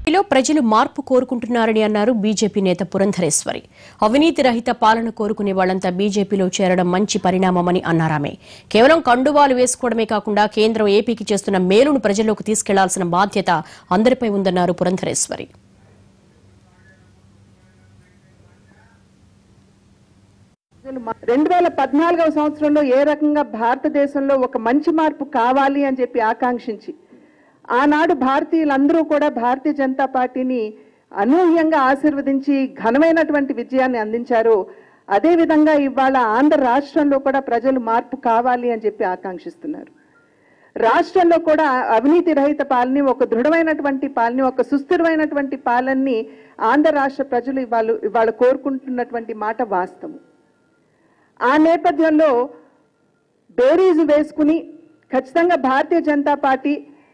ప్రజలు మార్పు కోరుకుంటున్నారని అన్నారు బీజేపీ నేత పురంధరేశ్వరి. అవినీతి రహిత పాలన కోరుకునే వాళ్లంతా బీజేపీలో చేరడం మంచి పరిణామమని అన్నారామె. కేవలం కండువాలు వేసుకోవడమే కాకుండా కేంద్రం ఏపీకి చేస్తున్న మేలును ప్రజల్లోకి తీసుకెళ్లాల్సిన బాధ్యత అందరిపై ఉందన్నారు పురంధరేశ్వరి. 2014వ సంవత్సరంలో ఏ రకంగా భారతదేశంలో ఒక మంచి మార్పు కావాలి అని చెప్పి ఆకాంక్షించి ఆనాడు భారతీయులందరూ కూడా భారతీయ జనతా పార్టీని అనూహ్యంగా ఆశీర్వదించి ఘనమైనటువంటి విజయాన్ని అందించారు. అదే విధంగా ఇవాళ ఆంధ్ర రాష్ట్రంలో కూడా ప్రజలు మార్పు కావాలి అని చెప్పి ఆకాంక్షిస్తున్నారు. రాష్ట్రంలో కూడా అవినీతి రహిత పాలన, ఒక దృఢమైనటువంటి పాలన, ఒక సుస్థిరమైనటువంటి పాలనని ఆంధ్ర రాష్ట్ర ప్రజలు ఇవాళ కోరుకుంటున్నటువంటి మాట వాస్తవం. ఆ నేపథ్యంలో బేరీజు వేసుకుని ఖచ్చితంగా భారతీయ జనతా పార్టీ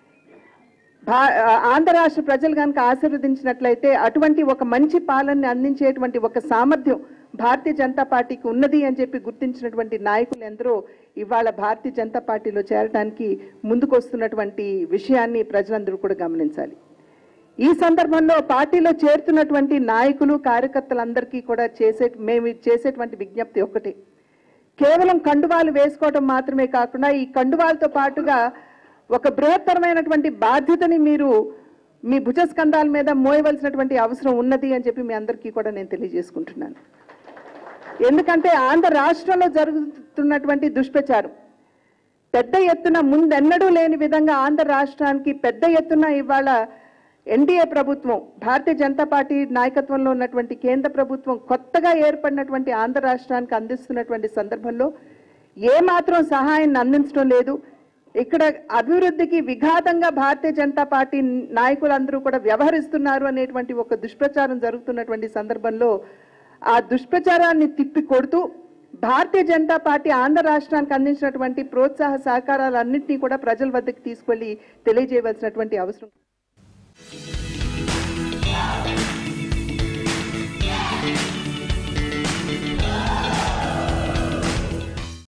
ఆంధ్ర రాష్ట్ర ప్రజలు కనుక ఆశీర్వదించినట్లయితే అటువంటి ఒక మంచి పాలనని అందించేటువంటి ఒక సామర్థ్యం భారతీయ జనతా పార్టీకి ఉన్నది అని చెప్పి గుర్తించినటువంటి నాయకులు ఎందరో ఇవాళ భారతీయ జనతా పార్టీలో చేరడానికి ముందుకు వస్తున్నటువంటి విషయాన్ని ప్రజలందరూ కూడా గమనించాలి. ఈ సందర్భంలో పార్టీలో చేరుతున్నటువంటి నాయకులు కార్యకర్తలందరికీ కూడా మేము చేసేటువంటి విజ్ఞప్తి ఒకటే, కేవలం కండువాలు వేసుకోవడం మాత్రమే కాకుండా ఈ కండువాలతో పాటుగా ఒక బృహత్తరమైనటువంటి బాధ్యతని మీరు మీ భుజస్కంధాల మీద మోయవలసినటువంటి అవసరం ఉన్నది అని చెప్పి మీ అందరికీ కూడా నేను తెలియజేసుకుంటున్నాను. ఎందుకంటే ఆంధ్ర రాష్ట్రంలో జరుగుతున్నటువంటి దుష్ప్రచారం పెద్ద ఎత్తున ముందెన్నడూ లేని విధంగా ఆంధ్ర రాష్ట్రానికి పెద్ద ఎత్తున ఇవాళ ఎన్డీఏ ప్రభుత్వం, భారతీయ జనతా పార్టీ నాయకత్వంలో ఉన్నటువంటి కేంద్ర ప్రభుత్వం కొత్తగా ఏర్పడినటువంటి ఆంధ్ర రాష్ట్రానికి అందిస్తున్నటువంటి సందర్భంలో ఏమాత్రం సహాయాన్ని అందించడం లేదు. ఇక్కడ అభివృద్ధికి విఘాతంగా భారతీయ జనతా పార్టీ నాయకులందరూ కూడా వ్యవహరిస్తున్నారు అనేటువంటి ఒక దుష్ప్రచారం జరుగుతున్నటువంటి సందర్భంలో ఆ దుష్ప్రచారాన్ని తిప్పి కొడుతూ భారతీయ జనతా పార్టీ ఆంధ్ర రాష్ట్రానికి అందించినటువంటి ప్రోత్సాహ సహకారాలన్నింటినీ కూడా ప్రజల వద్దకు తీసుకెళ్లి తెలియజేయవలసినటువంటి అవసరం.